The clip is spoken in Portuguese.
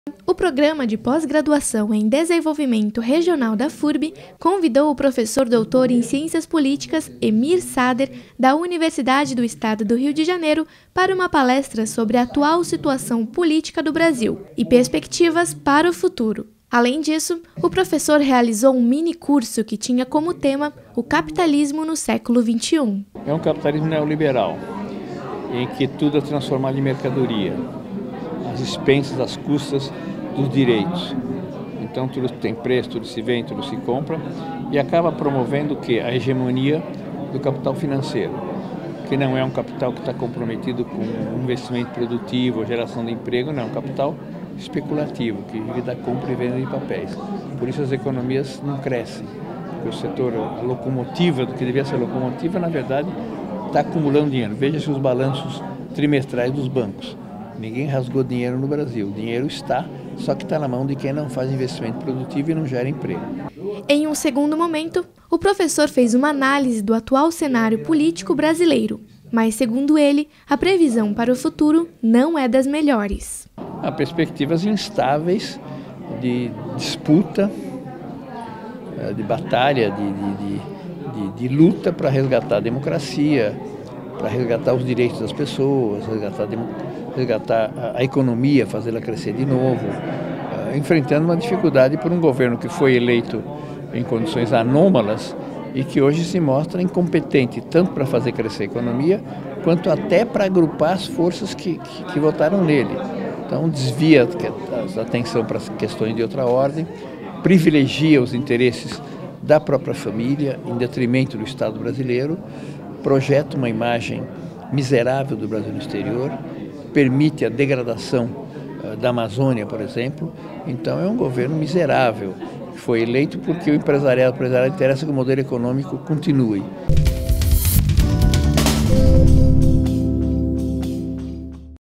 O programa de pós-graduação em Desenvolvimento Regional da FURB convidou o professor doutor em Ciências Políticas, Emir Sader, da Universidade do Estado do Rio de Janeiro, para uma palestra sobre a atual situação política do Brasil e perspectivas para o futuro. Além disso, o professor realizou um mini-curso que tinha como tema o capitalismo no século XXI. É um capitalismo neoliberal, em que tudo é transformado em mercadoria, às expensas, às custas dos direitos. Então tudo tem preço, tudo se vende, tudo se compra e acaba promovendo o quê? A hegemonia do capital financeiro, que não é um capital que está comprometido com investimento produtivo, geração de emprego, não, é um capital especulativo, que vive da compra e venda de papéis. Por isso as economias não crescem, porque o setor, a locomotiva, do que devia ser locomotiva, na verdade, está acumulando dinheiro. Veja-se os balanços trimestrais dos bancos. Ninguém rasgou dinheiro no Brasil. O dinheiro está, só que está na mão de quem não faz investimento produtivo e não gera emprego. Em um segundo momento, o professor fez uma análise do atual cenário político brasileiro, mas, segundo ele, a previsão para o futuro não é das melhores. Há perspectivas instáveis de disputa, de batalha, de luta para resgatar a democracia, para resgatar os direitos das pessoas, resgatar a economia, fazê-la crescer de novo, enfrentando uma dificuldade por um governo que foi eleito em condições anômalas e que hoje se mostra incompetente tanto para fazer crescer a economia, quanto até para agrupar as forças que votaram nele. Então desvia a atenção para questões de outra ordem, privilegia os interesses da própria família em detrimento do Estado brasileiro, projeta uma imagem miserável do Brasil no exterior, permite a degradação da Amazônia, por exemplo. Então é um governo miserável, que foi eleito porque o empresariado interessa que o modelo econômico continue.